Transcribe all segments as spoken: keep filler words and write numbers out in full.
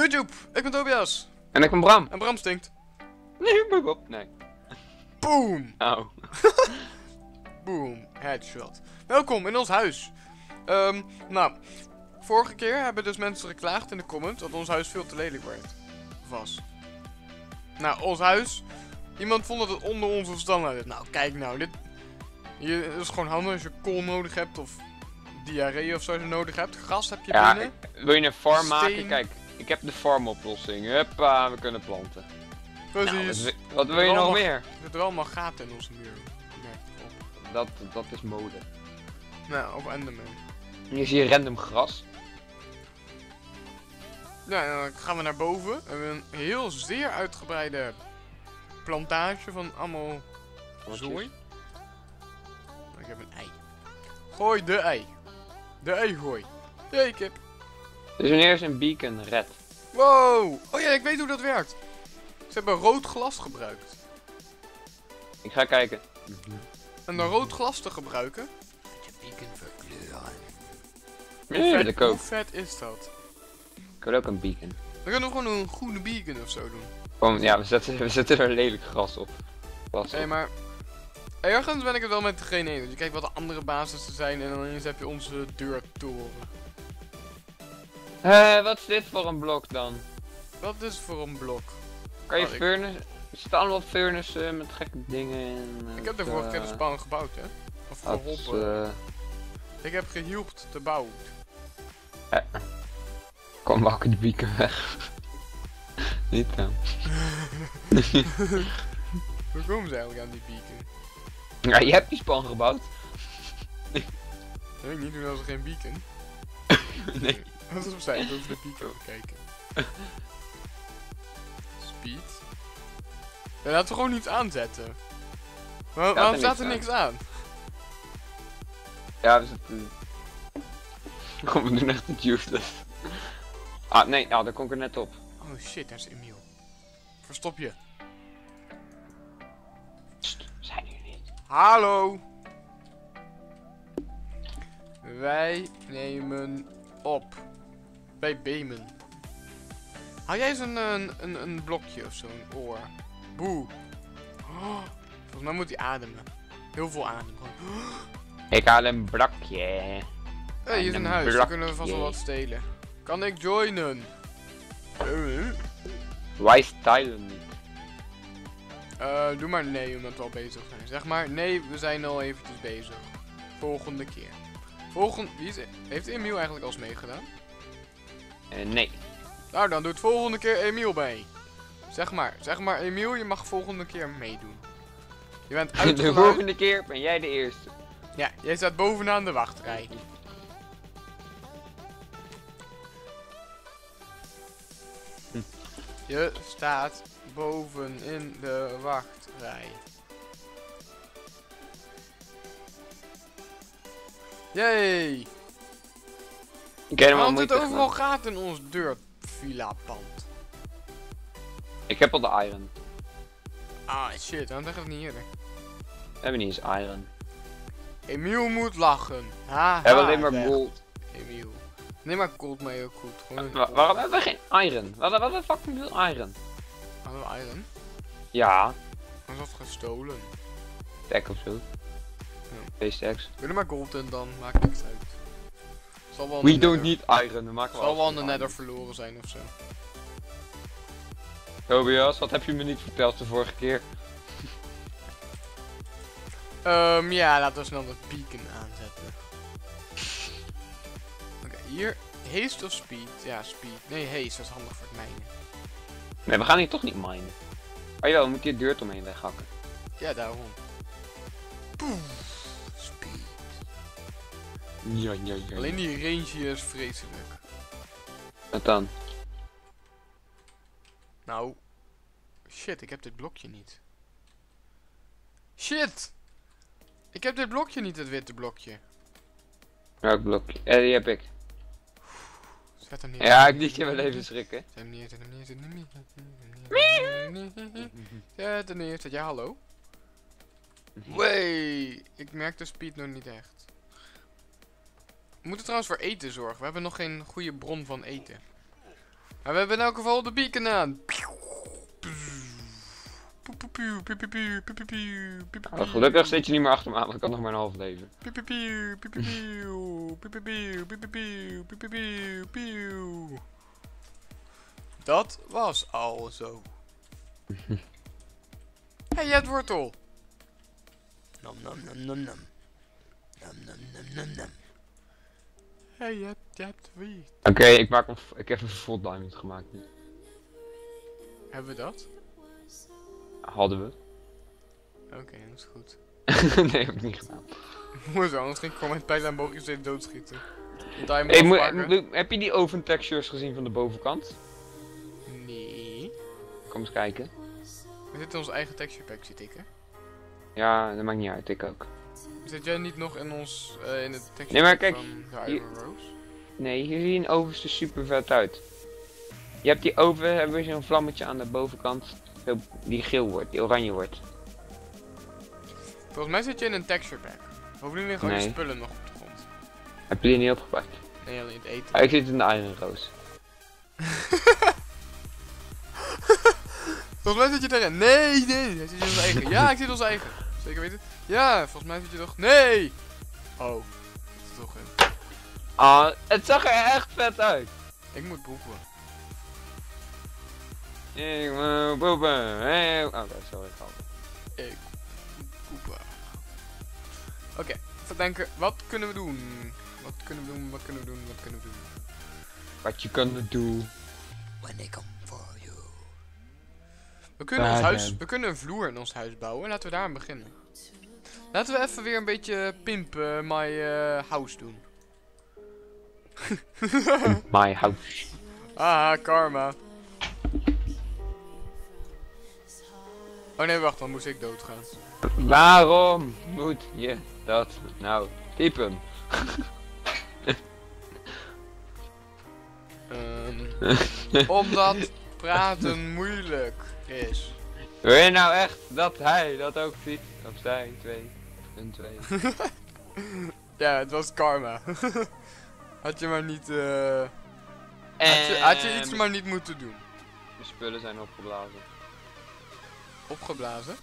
YouTube, ik ben Tobias. En ik ben Bram. En Bram stinkt. Nee, ik op. Nee. Boom. Oh. Boom. Headshot. Welkom in ons huis. Um, nou, vorige keer hebben dus mensen geklaagd in de comments dat ons huis veel te lelijk werd. Was. Nou, ons huis. Iemand vond dat het onder onze standaard is. Nou, kijk nou. Dit hier is gewoon handig als je kool nodig hebt of diarree of zo nodig hebt. Gas heb je Ja, binnen. wil je een farm Steen. maken? Kijk, ik heb de farmoplossing. Huppa, we kunnen planten. Precies. Nou, wat, wi- wat wil je nog meer? Er zitten wel allemaal gaten in onze muur. Merk ik op. Dat, dat is mode. Nou, of Enderman. Hier zie je random gras. Ja, dan gaan we naar boven. We hebben een heel zeer uitgebreide plantage van allemaal zooi. Ik heb een ei. Gooi de ei. De ei gooi. Jee, kip. Dus wanneer is een beacon red? Wow. Oh ja, ik weet hoe dat werkt. Ze hebben rood glas gebruikt. Ik ga kijken. En door rood glas te gebruiken, moet je beacon verkleuren. Ja, Hoe dat vet, ik ook. hoe vet is dat? Ik wil ook een beacon. Dan kunnen we gewoon een groene beacon of zo doen. Kom, ja, we zetten, we zetten er lelijk gras op. Gras Hé, op. maar ergens ben ik het wel met degene eens. Je kijkt wat de andere basissen zijn en dan ineens heb je onze deurtoren. Eh, wat is dit voor een blok dan? Wat is voor een blok? Kan je Oh, ik- furnace... Er staan allemaal furnaces met gekke dingen in. Ik heb de vorige keer de spawn gebouwd, hè? Of geholpen. Uh, Ik heb gehielpt te bouwen. kom, maak die beacon weg. Niet dan. Hoe komen ze eigenlijk aan die beacon? Ja, je hebt die span gebouwd. Dat weet ik niet, toen was er geen beacon. Nee. Dat is op zijn over de beacon te kijken. Speed. Ja, laten we gewoon niet aanzetten. Waar, waarom er staat er niks niks aan? Ja, we zitten... Kom, we doen echt het useless. Ah, nee, nou, daar kom ik er net op. Oh shit, daar is Emiel. Verstop je. Psst, zijn jullie niet? Hallo. Wij nemen op. Wij bemen. Hou jij eens een, een, een, een blokje of zo, een oor. Boe. Oh, volgens mij moet hij ademen. Heel veel adem. Gewoon. Ik haal een blokje. Hé, hey, hier is een Een huis. Daar kunnen we vast wel blokje. wat stelen. Kan ik joinen? Eh, Wij stylen niet. eh, doe maar nee, omdat we al bezig zijn. Zeg maar, nee, we zijn al eventjes bezig. Volgende keer. Volgende... Wie is... Heeft Emiel eigenlijk al eens meegedaan? Uh, nee. Nou, dan doet volgende keer Emiel mee. Zeg maar, zeg maar Emiel, je mag volgende keer meedoen. Je bent De uitgeluid. volgende keer ben jij de eerste. Ja, jij staat bovenaan de wachtrij. Hm. Je staat boven in de wachtrij. Yay! Ik heb helemaal Waarom moeite zitten overal gedaan. gaten in ons deurvilla-pand? Ik heb al de iron. Ah, shit, dan zeg ik het niet eerder. We hebben niet eens iron. Emiel moet lachen. Ha, We hebben ha, alleen maar zegt gold. Emiel. Neem maar gold mee ook goed. Gewoon Wa- waarom hebben we geen iron? Wat, wat de fuck veel iron? Hadden we iron? Ja, Was dat gestolen? stack of zo. Twee stacks. Doe er maar gold in dan, maakt niks uit. Zal wel aan We de don't nether- need iron, we maken wel Zal wel aan alles de van nether iron. verloren zijn ofzo. Tobias, wat heb je me niet verteld de vorige keer? Ehm, ja, laten we snel dat beacon aanzetten. Oké, hier. Haste of speed? Ja, speed. Nee, haste, dat is handig voor het mijnen. Nee, we gaan hier toch niet minen. Oh jawel, we moeten hier dirt omheen weghakken. Ja, daarom. Poef. Speed. Ja, ja, ja. Alleen die range hier is vreselijk. Wat dan? Nou. Shit, ik heb dit blokje niet. Shit! Ik heb dit blokje niet, het witte blokje. Welk blokje? Eh, die heb ik. Zet hem neer. Ja, ik liet je wel even schrikken. Zet hem neer, zet hem neer, zet hem neer. Zet hem neer, zet jij hallo? Wee, ik merk de speed nog niet echt. We moeten trouwens voor eten zorgen. We hebben nog geen goede bron van eten. Maar we hebben in elk geval de beacon aan. Oh, gelukkig zit je niet meer achter me aan, want ik had nog maar een half leven. Dat was al zo. Hey, je hebt wortel. Nam nam nam nam nam. Nam nam nam nam nam. Hey, je hebt, je hebt wiet. Oké, okay, ik maak een, ik heb een full diamond gemaakt nu. Hebben we dat? Hadden we. Oké, okay, dat is goed. Nee, heb ik niet gedaan. Hoezo, anders ging ik gewoon met pijlen en boogjes steeds doodschieten. Hey, moet, heb je die oven textures gezien van de bovenkant? Nee. Kom eens kijken. We zitten in ons eigen texture pack, zit ik hè? Ja, dat maakt niet uit, ik ook. Zit jij niet nog in ons, uh, in het texture nee, maar pack kijk, van de Iron Rose? Nee, hier zien ovens er super vet uit. Je hebt die oven, hebben we zo'n vlammetje aan de bovenkant, die geel wordt, die oranje wordt. Volgens mij zit je in een texture pack. Bovendien liggen al je spullen nog op de grond. Heb je die niet opgepakt? Nee, alleen het eten. Ah, ik zit in de Iron Rose. Volgens mij zit je erin. Nee, nee, hij zit in ons eigen. Ja, ik zit in ons eigen. Zeker weten? Ja, volgens mij zit je toch. Nee! Oh, zit er toch in. Ah, het zag er echt vet uit. Ik moet poepen. Ik moet poepen. Hey. Oké, okay, sorry. Ik moet poepen. Oké, okay, even denken. Wat kunnen we doen? Wat kunnen we doen? Wat kunnen we doen? Wat kunnen we doen? Wat je kunnen doen. When they come for you. We kunnen, ons huis, we kunnen een vloer in ons huis bouwen. Laten we daar aan beginnen. Laten we even weer een beetje pimp uh, my uh, house doen. My house. Ah, karma. Oh nee, wacht, dan moest ik doodgaan. Waarom moet je dat nou typen? um, omdat praten moeilijk is. Wil je nou echt dat hij dat ook ziet? Of zij, twee, een twee. Ja, het was karma. Had je maar niet, uh... had, je, had je iets maar niet moeten doen. De spullen zijn opgeblazen. Opgeblazen?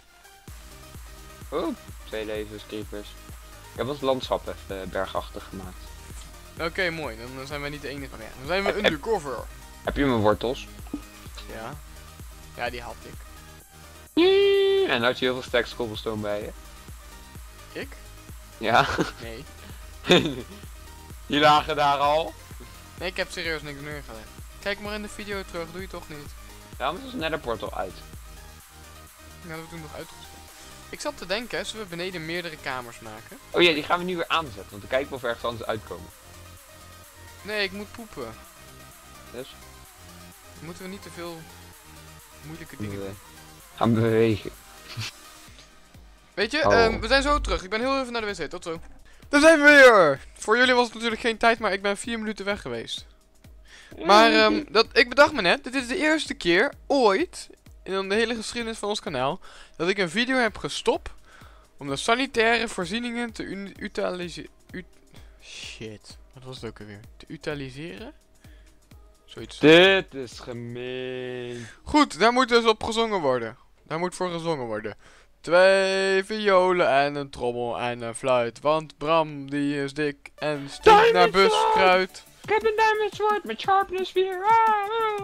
Oeh, twee levens, creepers. Ik heb ons landschap even bergachtig gemaakt. Oké, okay, mooi. Dan zijn wij niet de enige. Ja, dan zijn we undercover. Heb, heb je mijn wortels? Ja. Ja, die had ik. En had je heel veel stacks cobblestone bij je? Ik? Ja. Nee. Die lagen daar al? Nee, ik heb serieus niks neergelegd. Kijk maar in de video terug, doe je toch niet? Ja, maar is een netherportal uit. Ja, dat hebben we toen nog uitgespeeld. Ik zat te denken, zullen we beneden meerdere kamers maken? Oh ja, die gaan we nu weer aanzetten, want we kijken of we ergens anders uitkomen. Nee, ik moet poepen. Dus? Moeten we niet te veel moeilijke dingen doen? Gaan bewegen. Weet je, oh. um, we zijn zo terug. Ik ben heel even naar de wc, tot zo. Daar zijn we weer! Voor jullie was het natuurlijk geen tijd, maar ik ben vier minuten weg geweest. Maar um, dat, ik bedacht me net, dit is de eerste keer ooit in de hele geschiedenis van ons kanaal dat ik een video heb gestopt om de sanitaire voorzieningen te utiliseren. Ut Shit, wat was het ook alweer? Te utiliseren? Zoiets. Dit is gemeen. Goed, daar moet dus op gezongen worden. Daar moet voor gezongen worden. Twee violen en een trommel en een fluit. Want Bram die is dik en stinkt naar buskruid. Ik heb een diamond sword met sharpness vier. Ah, ah.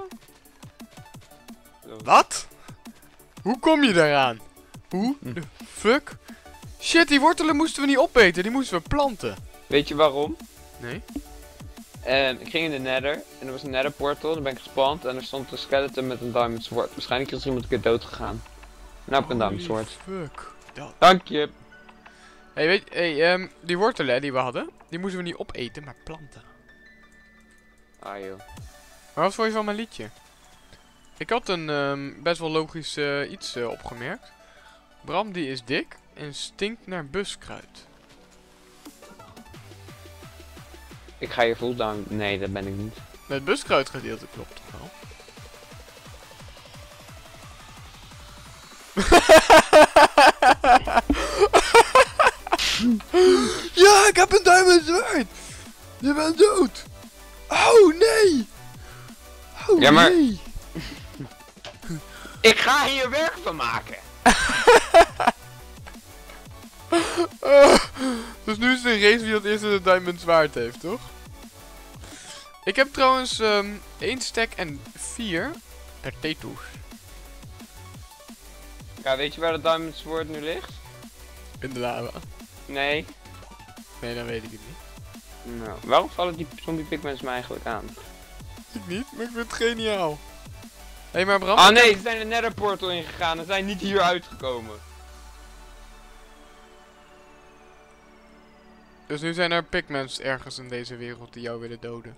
Wat? Hoe kom je daaraan? Hoe de fuck? Shit, die wortelen moesten we niet opeten, die moesten we planten. Weet je waarom? Nee. Um, ik ging in de nether en er was een nether portal, dan ben ik gespawnd en er stond een skeleton met een diamond sword. Waarschijnlijk is er iemand een keer dood gegaan. Nou heb ik een diamond sword. Fuck. Dat. Dank je. Hey, weet je, hey, um, die wortelen die we hadden, die moesten we niet opeten, maar planten. Ah joh. Maar wat vond je van mijn liedje? Ik had een um, best wel logisch uh, iets uh, opgemerkt. Bram die is dik en stinkt naar buskruid. Ik ga je full down. Nee, dat ben ik niet. Het buskruidgedeelte klopt toch wel? Ja, ik heb een diamond sword! Je bent dood! Oh nee! Oh, Ja, maar- nee. Ik ga hier werk van maken. Ah, dus nu is het een race wie het eerste de diamond zwaard heeft, toch? Ik heb trouwens um, één stack en vier potatoes. Ja, weet je waar de Diamond Sword nu ligt? In de lava. Nee. Nee, dan weet ik het niet. Nou, waarom vallen die zombie pigments me eigenlijk aan? Ik niet, maar ik vind het geniaal. Hé, hey, maar Bram... Oh nee, ze zijn de Nether Portal ingegaan en zijn niet hier uitgekomen. Dus nu zijn er pigments ergens in deze wereld die jou willen doden.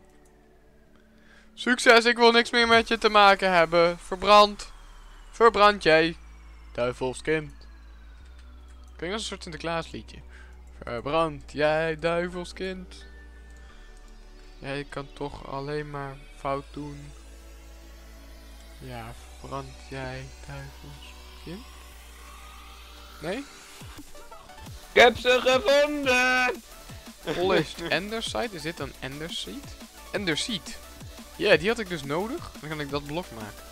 Succes, ik wil niks meer met je te maken hebben. Verbrand. Verbrand jij. Duivelskind. Klinkt als een soort Sinterklaasliedje. Verbrand jij, duivelskind. Jij kan toch alleen maar fout doen. Ja, verbrand jij, duivelskind. Nee? Ik heb ze gevonden! Polished Enderseed, is dit dan Enderseed? Enderseed. Ja, die had ik dus nodig. Dan kan ik dat blok maken.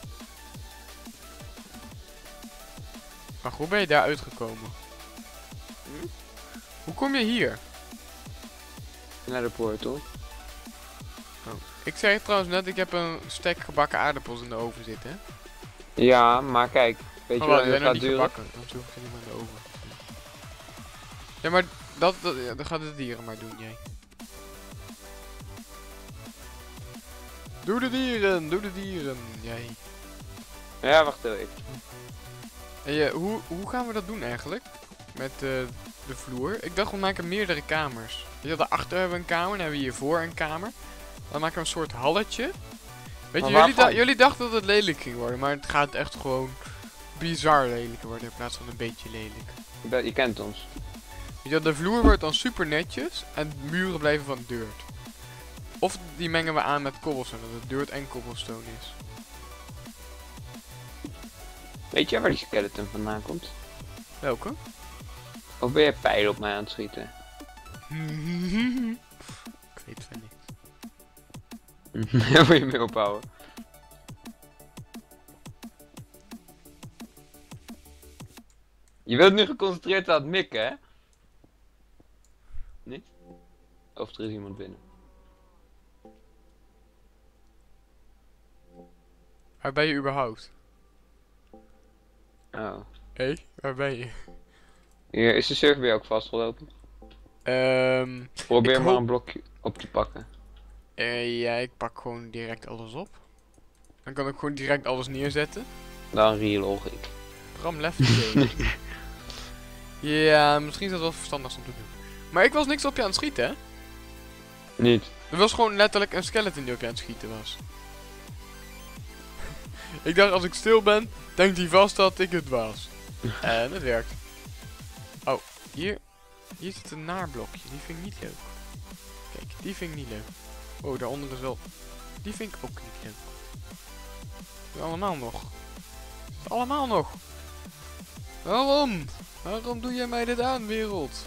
Maar hoe ben je daar uitgekomen? Hm? Hoe kom je hier? Nether Portal. Oh. Ik zei trouwens net, ik heb een stek gebakken aardappels in de oven zitten. Hè? Ja, maar kijk, weet je Oh, wat wacht, die het zijn nog gaat niet duren? gebakken. Dan hoef je niet meer in de oven. Ja, maar dat, dat, ja, dan gaat de dieren maar doen, jij. Doe de dieren, doe de dieren, jij. Ja, wacht heel even. En je, hoe, hoe gaan we dat doen eigenlijk? Met uh, de vloer? Ik dacht we maken meerdere kamers. Weet je, daarachter hebben we een kamer en dan hebben we hiervoor een kamer. Dan maken we een soort halletje. Weet je, Maar jullie, da waarvan? jullie dachten dat het lelijk ging worden, maar het gaat echt gewoon bizar lelijk worden in plaats van een beetje lelijk. Je, bent- je kent ons. Weet je, de vloer wordt dan super netjes en de muren blijven van dirt. Of die mengen we aan met cobblestone, dat het dirt en cobblestone is. Weet jij waar die skeleton vandaan komt? Welke? Of ben je pijlen op mij aan het schieten? Ik weet het van niet. Daar wil je mee ophouden. Je bent nu geconcentreerd aan het mikken, hè? Niet? Of er is iemand binnen. Waar ben je überhaupt? Oh. Hé, hey, waar ben je? Hier, is de server bij jou ook vastgelopen? Ehm... Probeer Ik maar hoop- een blokje op te pakken. eh, ja, ik pak gewoon direct alles op. Dan kan ik gewoon direct alles neerzetten. Dan relog ik. Bram left game. Ja, misschien is dat wel verstandig om te doen. Maar ik was niks op je aan het schieten, hè? Niet. Er was gewoon letterlijk een skeleton die op je aan het schieten was. Ik dacht, als ik stil ben, denkt hij vast dat ik het was. En het werkt. Oh, hier, hier zit een naarblokje. Die vind ik niet leuk. Kijk, die vind ik niet leuk. Oh, daaronder is wel... Die vind ik ook niet leuk. Die allemaal nog. Allemaal nog. Waarom? Waarom doe jij mij dit aan, wereld?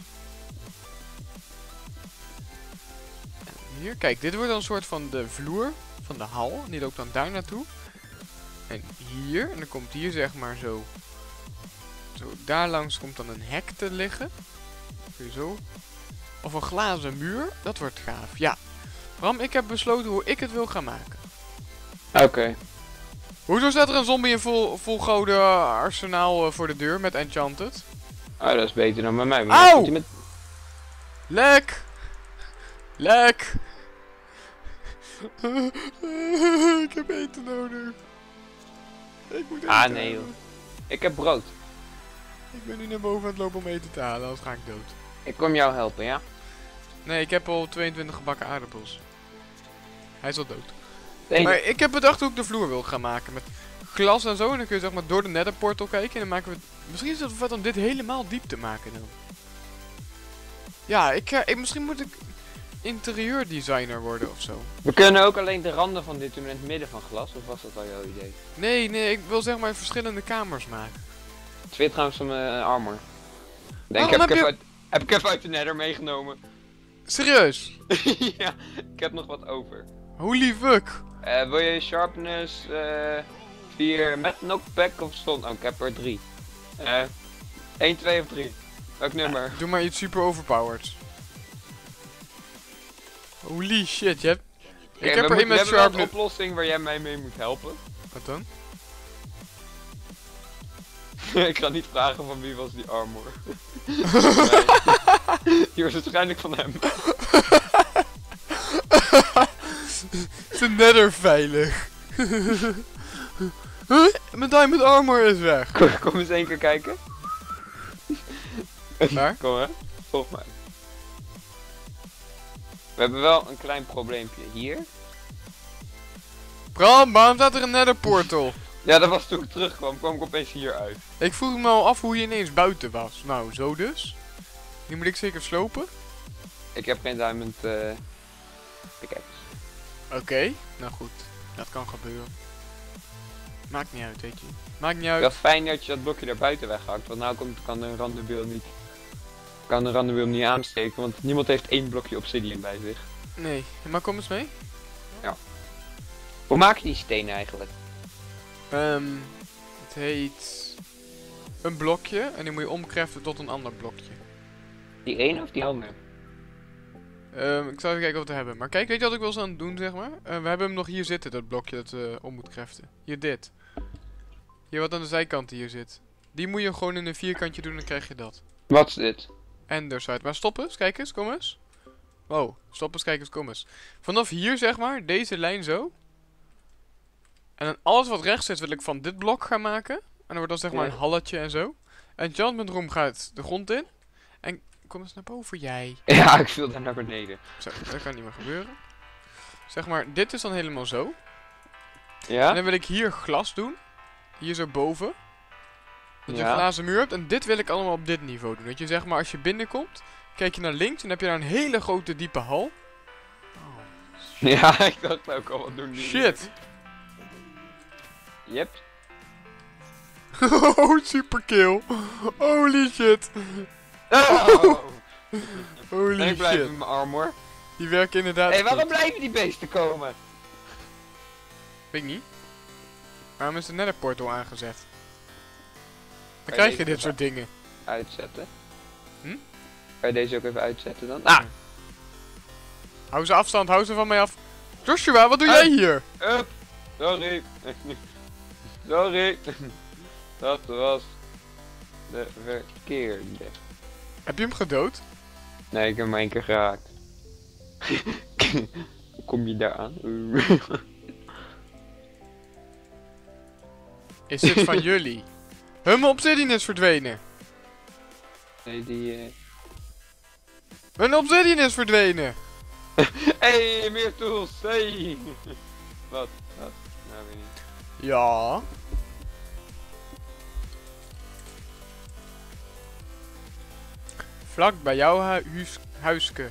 En hier, kijk, dit wordt dan een soort van de vloer van de hal. Die loopt dan daar naartoe. En hier, en dan komt hier zeg maar zo. Zo, daar langs komt dan een hek te liggen. Weer zo. Of een glazen muur. Dat wordt gaaf. Ja. Bram, ik heb besloten hoe ik het wil gaan maken. Oké. Hoezo staat er een zombie in vol, vol gouden arsenaal uh, voor de deur met Enchanted? Oh, dat is beter dan bij mij. Maar Auw! dan zit hij met... Lek! Lek! Ik heb eten nodig. Ik moet eten Ah, nee, hebben. joh. Ik heb brood. Ik ben nu naar boven aan het lopen om eten te halen, anders ga ik dood. Ik kom jou helpen, ja? Nee, ik heb al tweeëntwintig gebakken aardappels. Hij is al dood. Nee, Maar ik heb bedacht hoe ik de vloer wil gaan maken. Met glas en zo. En dan kun je zeg maar door de nether portal kijken. En dan maken we... Misschien is het vet om dit helemaal diep te maken dan. Ja, ik, ik, misschien moet ik interieurdesigner worden of zo. we kunnen ook alleen de randen van dit doen in het midden van glas. Of was dat al jouw idee? Nee, nee, ik wil zeg maar verschillende kamers maken. Het weer trouwens van mijn eh, armor. Denk, Waarom heb, ik heb even je- uit, heb ik even uit de nether meegenomen. Serieus? Ja, ik heb nog wat over. Holy fuck. Eh, wil je sharpness vier met knockback of stond? Oh, ik heb er drie. Eh, één, twee of drie? Welk nummer? Doe maar iets super overpowered. Holy shit, je hebt... Ik Kijk, heb we er één moeten- met we hebben wel een sharpness. oplossing waar jij mij mee moet helpen. Wat dan? Ik ga niet vragen van wie was die armor. Nee. Die was waarschijnlijk van hem. Is de nether veilig? Huh? Mijn diamond armor is weg. Kom, kom eens één keer kijken. Waar? Kom hè, volg mij. We hebben wel een klein probleempje hier. Bram, waarom staat er een nether portal? Ja, dat was toen ik terugkwam, kwam ik opeens hier uit. Ik vroeg me al af hoe je ineens buiten was. Nou, zo dus. Die moet ik zeker slopen. Ik heb geen diamond uh, pickaxe. Oké, nou goed. Dat kan gebeuren. Maakt niet uit, weet je. Maakt niet uit. Het was fijn dat je dat blokje daar buiten weghakt, want nou komt, kan de randomwiel niet, kan de randomwiel niet aansteken, want niemand heeft één blokje obsidian bij zich. Nee, maar kom eens mee. Hoe maak je die stenen eigenlijk? Ehm, het heet een blokje en die moet je omkreften tot een ander blokje. Die ene of die andere? Ehm, ik zal even kijken wat we hebben. Maar kijk, weet je wat ik wel eens aan het doen, zeg maar? Eh, we hebben hem nog hier zitten, dat blokje dat eh om moet kreften. Hier dit. Hier wat aan de zijkant hier zit. Die moet je gewoon in een vierkantje doen en dan krijg je dat. Wat is dit? Enderside. Maar stop eens, kijk eens, kom eens. Wow, stop eens, kijk eens, kom eens. Vanaf hier, zeg maar, deze lijn zo. En dan alles wat rechts zit wil ik van dit blok gaan maken. En dan wordt dat zeg maar Ja. een halletje en zo. Enchantment room gaat de grond in. En kom eens naar boven, jij. Ja, ik viel daar naar beneden. Zo, dat kan niet meer gebeuren. Zeg maar, dit is dan helemaal zo. En Ja? dan wil ik hier glas doen. Hier zo boven. Dat je Ja. een glazen muur hebt. En dit wil ik allemaal op dit niveau doen. Dat je zeg maar, als je binnenkomt, kijk je naar links en dan heb je daar een hele grote diepe hal. Ja, ik dacht ook al, wat doen die? Shit. Yep. Oh, super kill. Holy shit. Oh. Holy En ik blijf shit. met mijn armor. Die werken inderdaad. Hé, hey, waarom goed. blijven die beesten komen? Weet ik niet. Waarom is de nether portal aangezet? Dan Kan je krijg je deze dit soort dingen. Uitzetten. Hm? Kan je deze ook even uitzetten dan? Ah! Hou ze afstand, hou ze van mij af. Joshua, wat doe Hey. jij hier? Up! Sorry. Sorry. Dat was de verkeerde. Heb je hem gedood? Nee, ik heb hem één keer geraakt. Hoe kom je daar aan? Is dit van jullie? Hun obsidian is verdwenen. Nee, die... eh Hun obsidian is verdwenen. Hey, meer tools! Hey! Wat? Wat? Nou, weet niet. Ja. Vlak bij jouw hu huis huiske.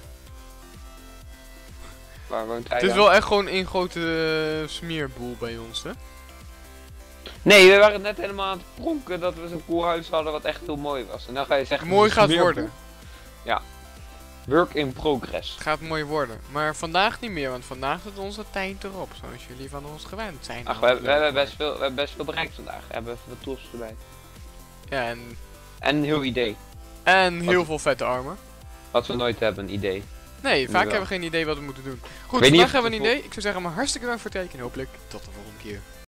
Waar woont hij Het is dan? wel echt gewoon één grote uh, smeerboel bij ons, hè? Nee, we waren net helemaal aan het pronken dat we zo'n cool huis hadden wat echt heel mooi was. En dan ga je zeggen... Mooi het is gaat meer- worden. Work in progress. Het gaat mooi worden. Maar vandaag niet meer, want vandaag zit onze tijd erop. Zoals jullie van ons gewend zijn. Ach, we, hebben- we, hebben best veel, we hebben best veel bereikt vandaag. We hebben even wat tools erbij. Ja, en, En een heel idee. en heel Wat? veel vette armor. Wat we nooit hebben, een idee. Nee, vaak wel. hebben we geen idee wat we moeten doen. Goed, weet niet vandaag of hebben we het een idee. Ik zou zeggen, maar hartstikke bedankt voor het kijken. En hopelijk tot de volgende keer.